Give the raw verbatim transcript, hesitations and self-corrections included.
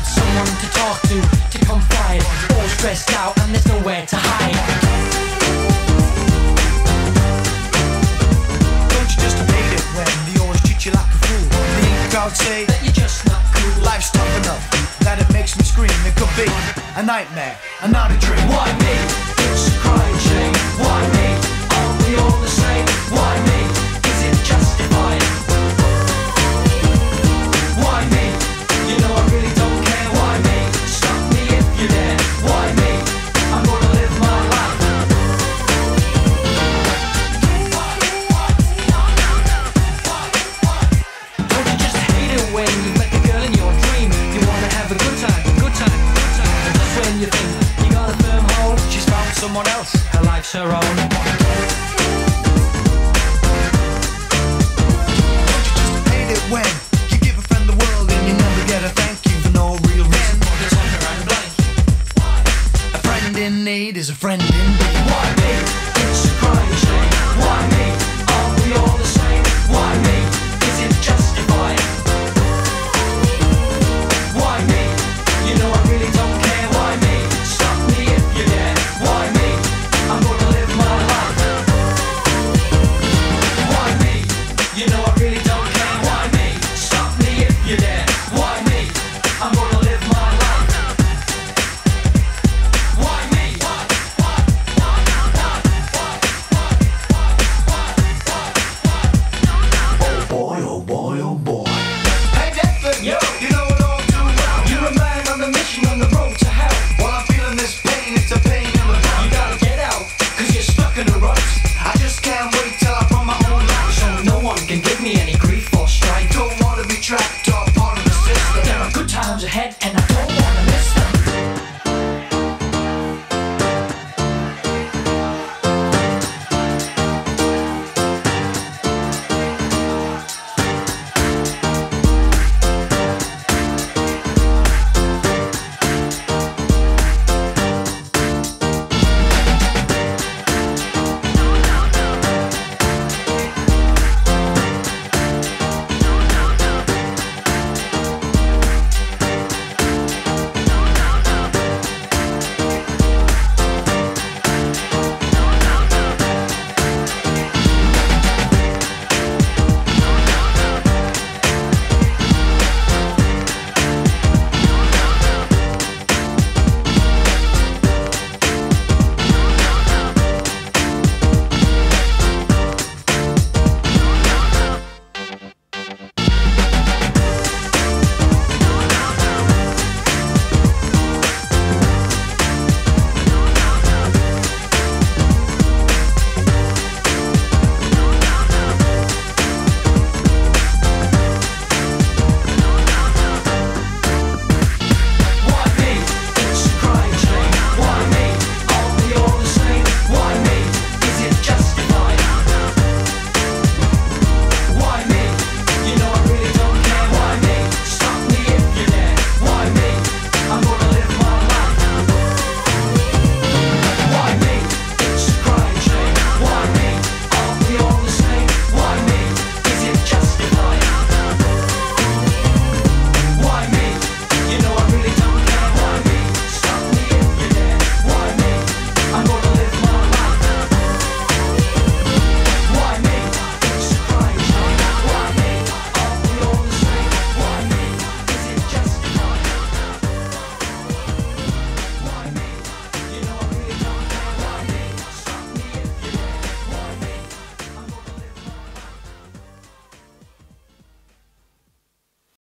someone to talk to, to confide. All stressed out and there's nowhere to hide. Don't you just hate it when they always treat you like a fool? The crowd say that you're just not cool. Life's tough enough that it makes me scream. It could be a nightmare and not a dream. Why me? It's a crying shame. Why me? Aren't we all the same? Why me? Is it justified? Why me? You know I really don't care. Why me? Stop me if you dare. Why me? I'm gonna live my life. Don't you just hate it when you met the girl in your dream? You wanna have a good time, good time, good time. And just when you think you got a firm hold, She's found someone else. her life's her own. Hate it when you give a friend the world and you never get a thank you for no real reason. A friend in need is a friend in need. Why me? It's a crying shame. Why me? Aren't we all the same? Why me? Is it justified? Why me? You know I really don't care. Why me? Stop me if you dare. Why me? I'm gonna live my life. Why me? You know I really don't care. Why me? Stop me if you dare. Why me? I'm gonna live my life. Why me? Oh boy, oh boy, oh boy. Hey Declan, Yo. you know it all too well. You're a man on a mission on the road to hell. While I'm feeling this pain, it's a pain in the You butt. gotta get out, cause you're stuck in a rut. I just can't wait till I run my own life. So no one can give me any grief or strife. Don't wanna be trapped.